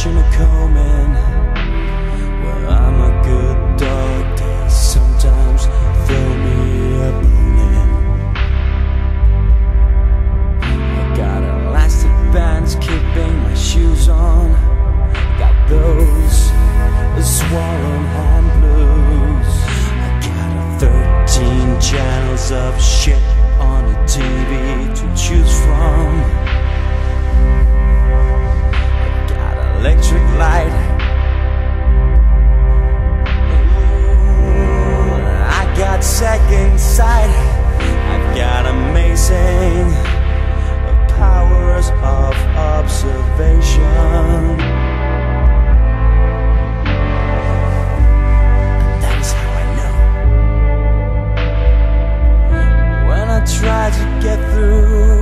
watching a coming. Well, I'm a good dog, they sometimes throw me a bone. I got elastic bands keeping my shoes on. Got those swollen hand blues. I got 13 channels of shit on the TV to choose from. I got electric light. Ooh, I got second sight. I've got amazing powers of observation. Try to get through